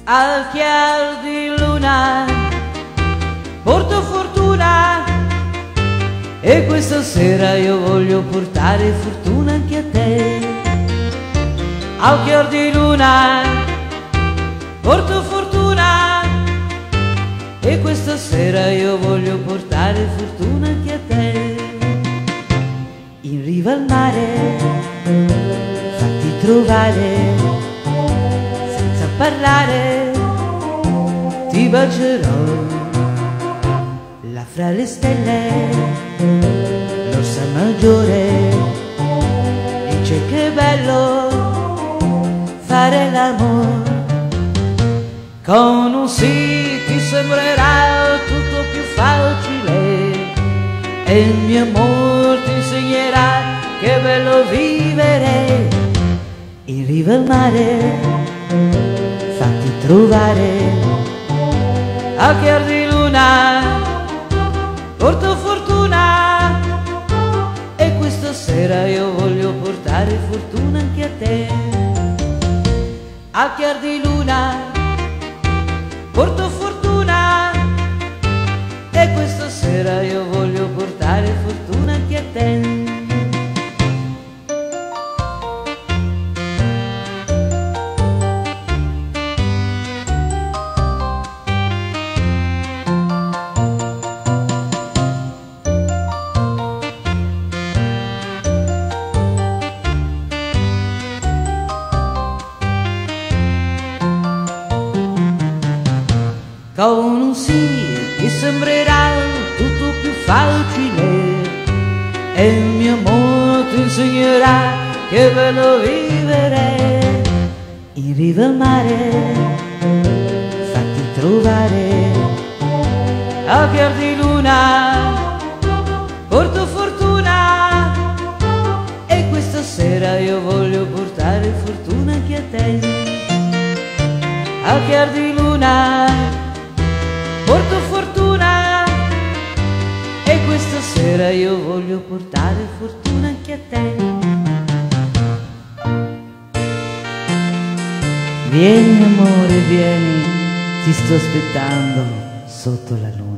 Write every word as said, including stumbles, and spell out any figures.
al chiar di luna porto fortuna, e questa sera io voglio portare fortuna anche a te. Al chiar di luna porto fortuna, e questa sera io voglio portare fortuna anche a te. In riva al mare fatti trovare, senza parlare ti bacerò, là fra le stelle l'orsa maggiore dice che è bello fare l'amore. Con un sì ti sembrerà tutto più facile, e il mio amor ti insegnerà che è bello vivere. In riva al mare fatti trovare, a chiar di luna porto fortuna, e questa sera io voglio portare fortuna anche a te. A chiar di luna porto fortuna, e questa sera io voglio portare fortuna anche a te. Con un sì ti sembrerà tutto più facile, e il mio amore ti insegnerà che è bello vivere. In riva al mare fatti trovare, a chiar di luna porto fortuna, e questa sera io voglio portare fortuna anche a te. A chiar di luna porto fortuna, e questa sera io voglio portare fortuna anche a te. Vieni amore, vieni, ti sto aspettando sotto la luna.